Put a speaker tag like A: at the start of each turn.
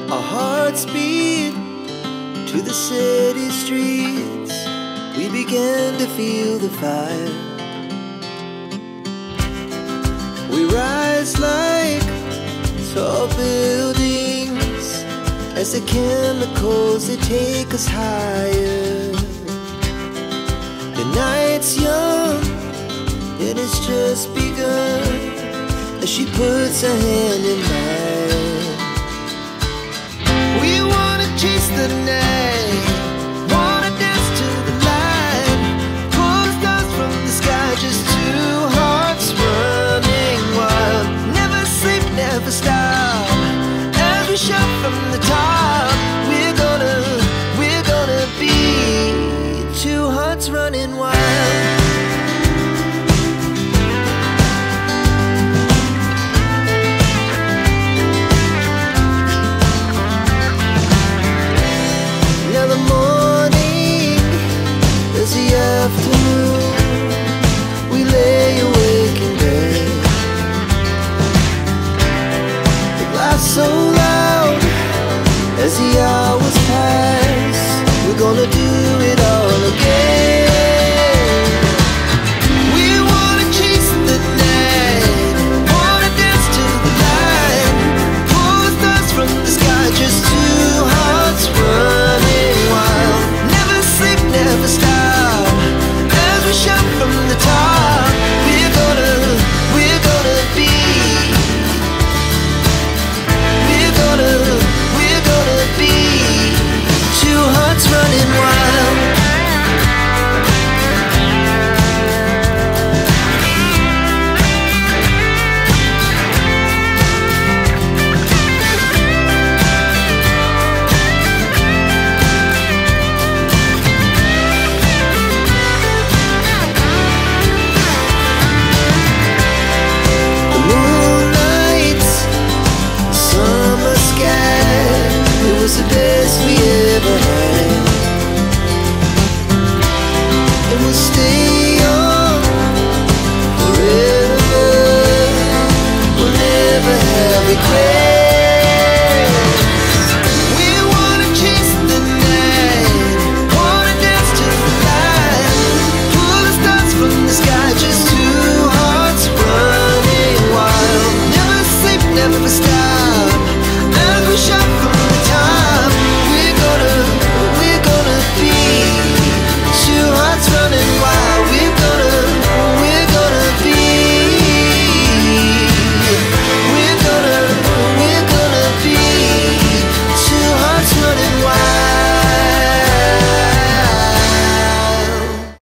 A: Our hearts beat to the city streets. We began to feel the fire. We rise like tall buildings as the chemicals, they take us higher. The night's young, it has just begun, as she puts her hand in mine. We wanna chase the night, wanna dance to the light, pull the stars from the sky, just two hearts running wild. Never sleep, never stop, as we shout from the top. We're gonna be two hearts running wild. Now the morning is the afternoon. We lay awake in bed. The glass so loud as the